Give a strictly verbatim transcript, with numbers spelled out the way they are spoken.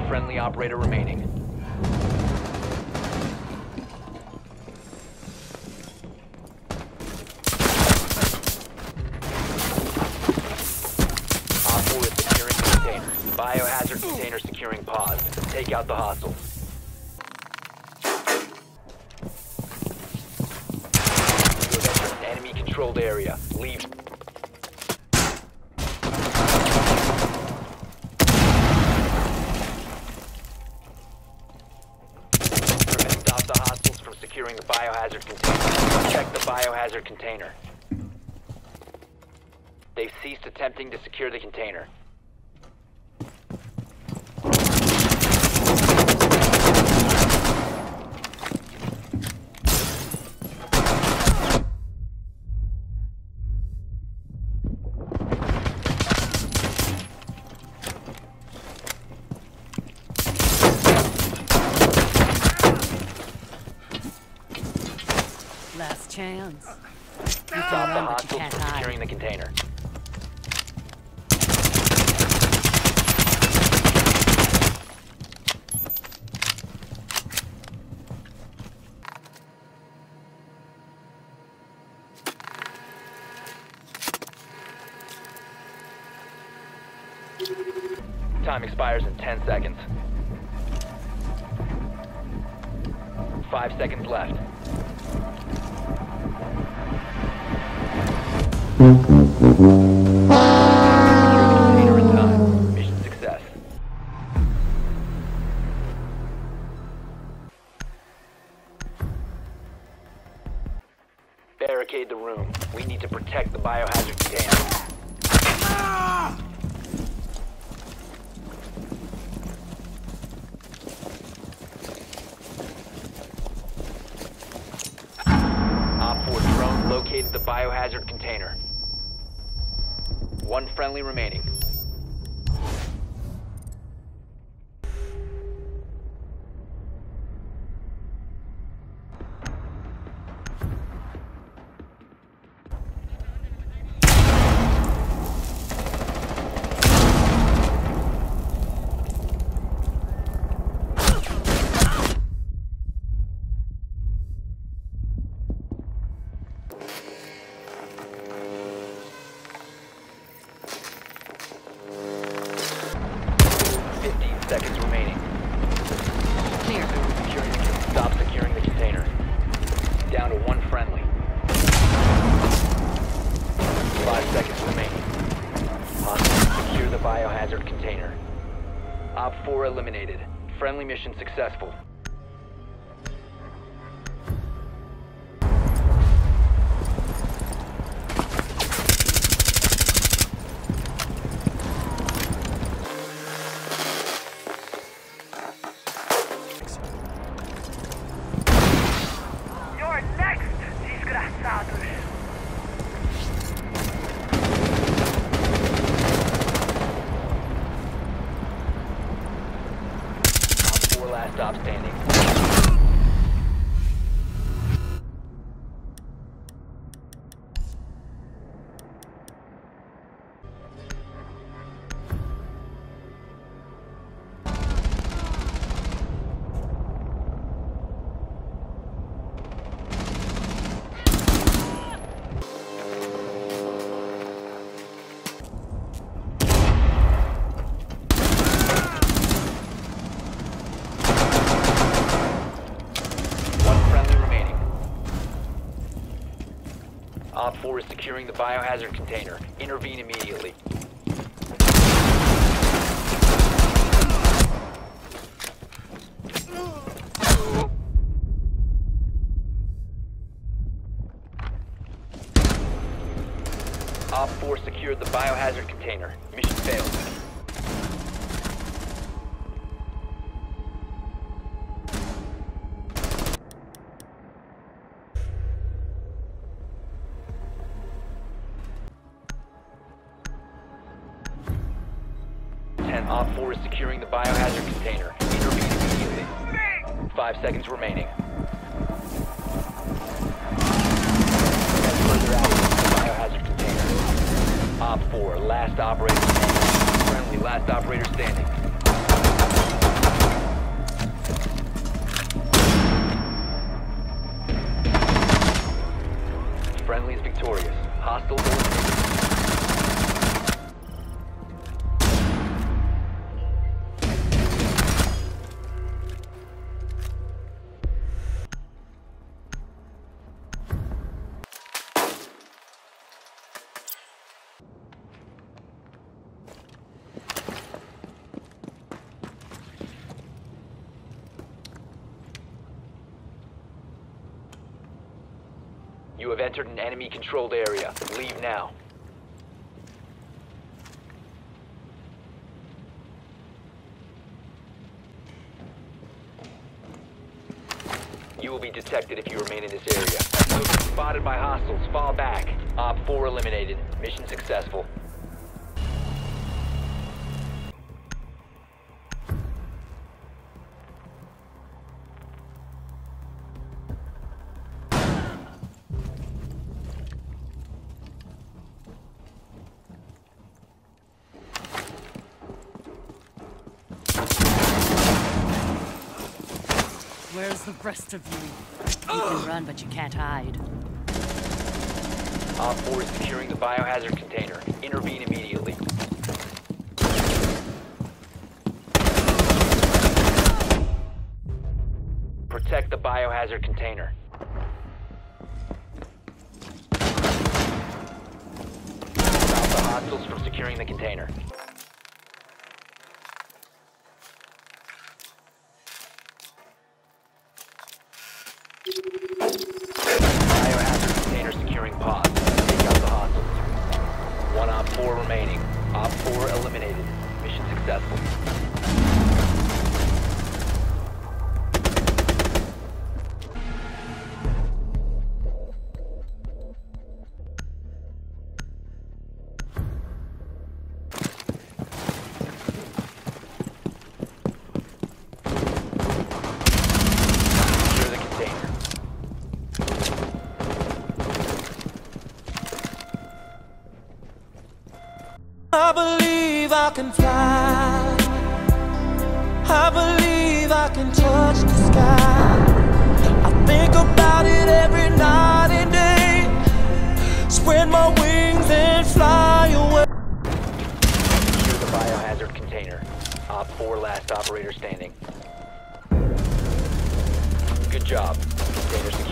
friendly operator remaining. Op four is securing the container. Biohazard container securing pods. Take out the hostiles. Enemy controlled area. Leave. Stop the hostiles from securing the biohazard container. Check the biohazard container. They've ceased attempting to secure the container. Last chance. You Stop can the run, but you hostiles can't from hide. securing the container. Time expires in ten seconds. Five seconds left. Container in time. Mission success. Barricade the room. We need to protect the biohazard container. Op four drone located the biohazard container. One friendly remaining. fifteen seconds remaining. Clear. Securing the, stop securing the container. Down to one friendly. Five seconds remaining. Hostiles secure the biohazard container. Op four eliminated. Friendly mission successful. You're next, desgraçados! Op four last stop standing. One friendly remaining. Op four is securing the biohazard container. Intervene immediately. Op four secured the biohazard container. Mission failed. ten. Op four is securing the biohazard container. Intervene immediately. Five seconds remaining. Get further out of the biohazard container. Op four, last operator standing. Friendly, last operator standing. You have entered an enemy-controlled area. Leave now. You will be detected if you remain in this area. You have been spotted by hostiles. Fall back. Op four eliminated. Mission successful. Where's the rest of you? You can run, but you can't hide. Op four is securing the biohazard container. Intervene immediately. Protect the biohazard container. Stop the hostiles from securing the container. Biohazard container securing pod. Take out the hostiles. One Op four remaining. Op four eliminated. Mission successful. Secure the container. I believe I can fly. I believe I can touch the sky. I think about it every night and day. Spread my wings and fly away. Secure the biohazard container. Op four last operator standing. Good job. Container secured.